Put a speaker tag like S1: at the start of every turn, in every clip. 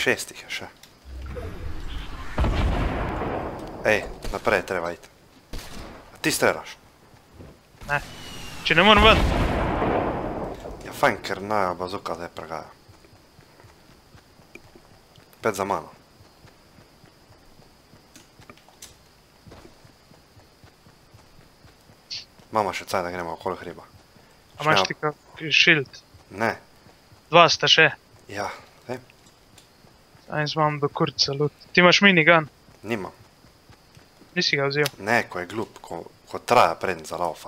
S1: 6 je še. Ej, naprej treba iti. A ti strelaš?
S2: Ne. Če ne moram ven.
S1: Ja, fajn, ker najo bazuka zdaj pregaja. Pet za mano. Mama še caj, da gremo okoli hriba.
S2: A imaš ti kak šild?
S1: Ne.
S2: 2 sta še.
S1: Ja, vem.
S2: Zdaj imam do kurca loot. Ti imaš minigun?
S1: Nimam.
S2: Nisi ga vzel?
S1: Ne, ko je glup, ko traja predn za laufa.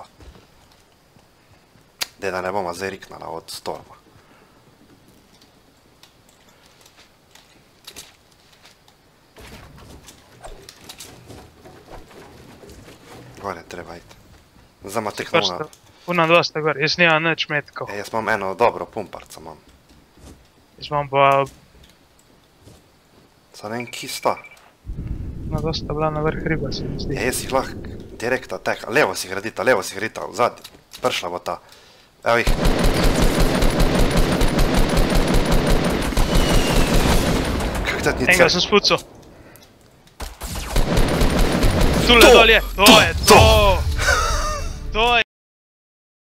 S1: Dej, da ne bomo zdaj riknala od storma. Gore treba iti. Zdaj ima tek nuna.
S2: Una 2 sta gor, jaz nimam nič metkov.
S1: Jaz imam eno dobro pumparca, imam.
S2: Jaz imam pa...
S1: Sad ne vem, ki sta.
S2: Una 2 sta bila na vrh hriba, se mi zdi.
S1: Ja, jaz jih lahko direkt attack. Levo si gradita, v zadnji. Pršla bo ta. Evo jih. Kak tad ni
S2: Enega sem spucal. Tule dol je, to je to! To je!